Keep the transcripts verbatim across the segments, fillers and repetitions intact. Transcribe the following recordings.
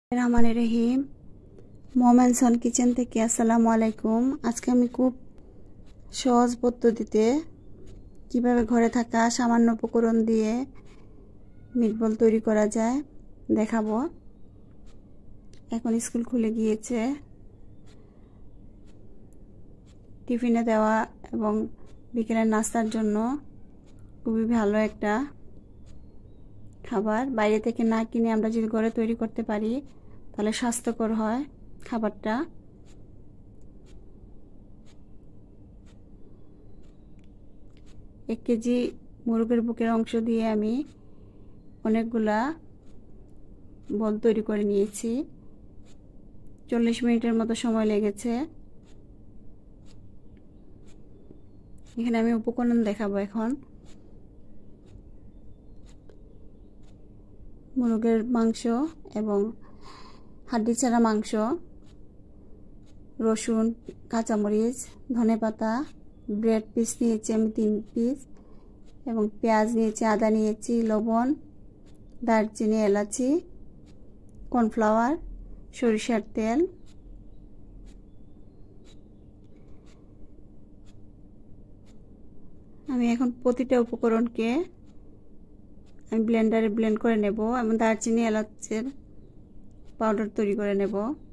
রহমানির রহিম মোমেনসন কিচেন থেকে আসসালামু আলাইকুম। আজকে আমি খুব সহজ পদ্ধতিতে কিভাবে ঘরে থাকা সামান্য উপকরণ দিয়ে মিটবল তৈরি করা যায় দেখাবো। এখন স্কুল খুলে গিয়েছে, টিফিনে দেওয়া এবং বিকেলের নাস্তার জন্য খুবই ভালো একটা খাবার। বাইরে থেকে না কিনে আমরা যদি ঘরে তৈরি করতে পারি তাহলে স্বাস্থ্যকর হয় খাবারটা। এক কেজি মুরগের বুকের অংশ দিয়ে আমি অনেকগুলা বল তৈরি করে নিয়েছি। চল্লিশ মিনিটের মতো সময় লেগেছে। এখানে আমি উপকরণ দেখাবো। এখন মুরগের মাংস এবং হাড্ডি ছাড়া মাংস, রসুন, কাঁচামরিচ, ধনেপাতা, ব্রেড পিস নিয়েছি আমি তিন পিস, এবং পেঁয়াজ নিয়েছি, আদা নিয়েছি, লবণ, দারচিনি, এলাচি, কর্নফ্লাওয়ার, সরিষার তেল। আমি এখন প্রতিটা উপকরণকে আমি ব্লেন্ডারে ব্লেন্ড করে নেব এবং দারচিনি এলাচের পাউডার তৈরি করে নেব।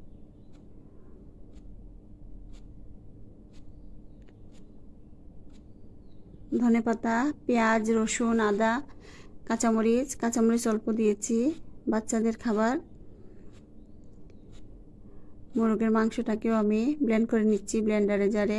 ধনেপাতা, পেঁয়াজ, রসুন, আদা, কাঁচামরিচ, কাঁচামরিচ অল্প দিয়েছি, বাচ্চাদের খাবার। মুরগের মাংসটাকেও আমি ব্লেন্ড করে নিচ্ছি ব্লেন্ডারে জারে।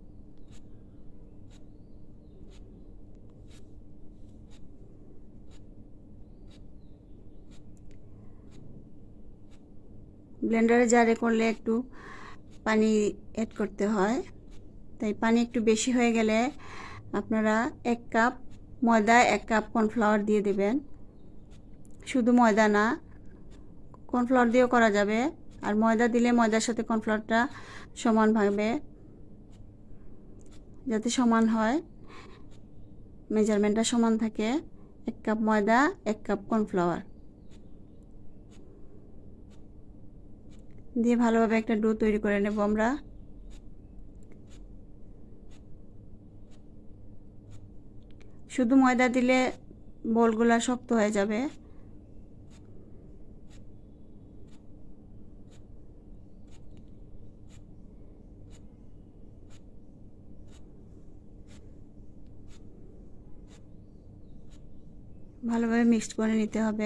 ব্লেন্ডারে জারে করলে একটু পানি অ্যাড করতে হয়, তাই পানি একটু বেশি হয়ে গেলে আপনারা এক কাপ ময়দা, এক কাপ কর্নফ্লাওয়ার দিয়ে দেবেন। শুধু ময়দা না, কর্নফ্লাওয়ার দিয়েও করা যাবে, আর ময়দা দিলে ময়দার সাথে কর্নফ্লাওয়ারটা সমানভাবে, যাতে সমান হয়, মেজারমেন্টটা সমান থাকে। এক কাপ ময়দা, এক কাপ কর্নফ্লাওয়ার দিয়ে ভালোভাবে একটা ডো তৈরি করে নেব আমরা। শুধু ময়দা দিলে বলগুলা শক্ত হয়ে যাবে। ভালোভাবে মিক্সড করে নিতে হবে।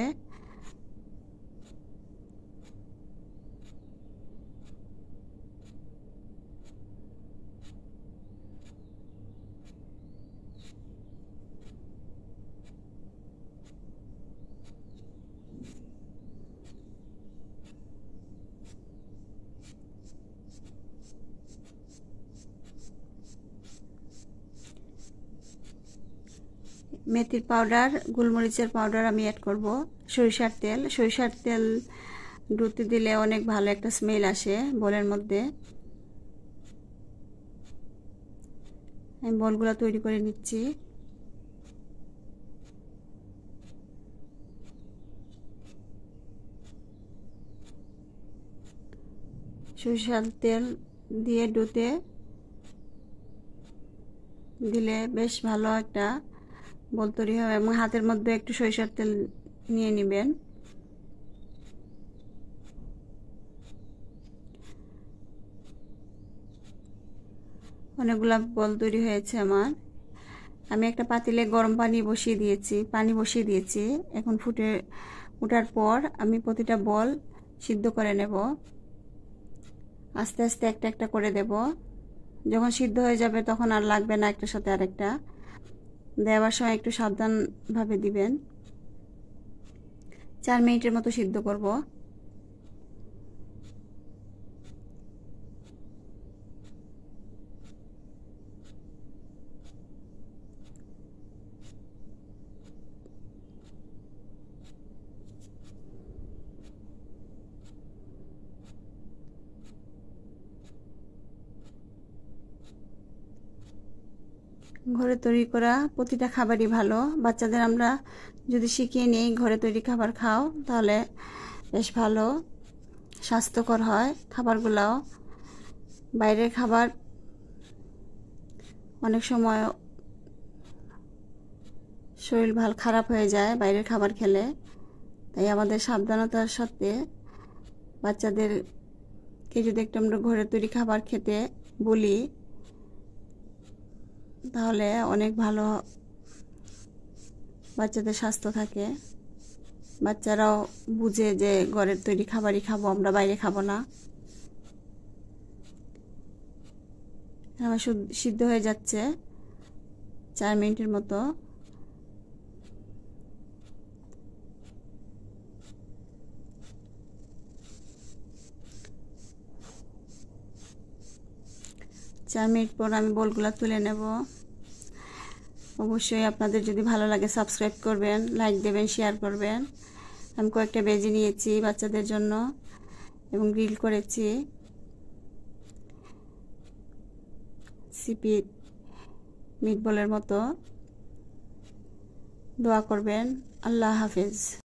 মেথির পাউডার, গোলমরিচের পাউডার আমি অ্যাড করব। সরিষার তেল, সরিষার তেল ডুতে দিলে অনেক ভালো একটা স্মেল আসে বলের মধ্যে। আমি বলগুলো তৈরি করে নিচ্ছি। সরিষার তেল দিয়ে ডুতে দিলে বেশ ভালো একটা বল তৈরি হবে, এবং হাতের মধ্যে একটু সরিষার তেল নিয়ে নেবেন। অনেকগুলা বল তৈরি হয়েছে আমার। আমি একটা পাতিলে গরম পানি বসিয়ে দিয়েছি পানি বসিয়ে দিয়েছি এখন ফুটে ওঠার পর আমি প্রতিটা বল সিদ্ধ করে নেব। আস্তে আস্তে একটা একটা করে দেব। যখন সিদ্ধ হয়ে যাবে তখন আর লাগবে না একটার সাথে আরেকটা। দেওয়ার সময় একটু সাবধানভাবে দিবেন। চার মিনিটের মতো সিদ্ধ করব। ঘরে তৈরি করা প্রতিটা খাবারই ভালো। বাচ্চাদের আমরা যদি শিখিয়ে নিই ঘরে তৈরি খাবার খাও তাহলে বেশ ভালো। স্বাস্থ্যকর হয় খাবারগুলাও। বাইরের খাবার অনেক সময় শরীর ভাল খারাপ হয়ে যায় বাইরের খাবার খেলে। তাই আমাদের সাবধানতার সাথে বাচ্চাদেরকে যদি একটু আমরা ঘরে তৈরি খাবার খেতে বলি তাহলে অনেক ভালো বাচ্চাদের স্বাস্থ্য থাকে। বাচ্চারাও বুঝে যে ঘরের তৈরি খাবারই খাবো, আমরা বাইরে খাবো না। আমার সিদ্ধ হয়ে যাচ্ছে চার মিনিটের মতো। চার মিনিট পর আমি বোলগুলো তুলে নেব। অবশ্যই আপনাদের যদি ভালো লাগে সাবস্ক্রাইব করবেন, লাইক দেবেন, শেয়ার করবেন। আমি কয়েকটা ভেজে নিয়েছি বাচ্চাদের জন্য এবং গ্রিল করেছি। সিপি মিটবলের মতো। দোয়া করবেন। আল্লাহ হাফেজ।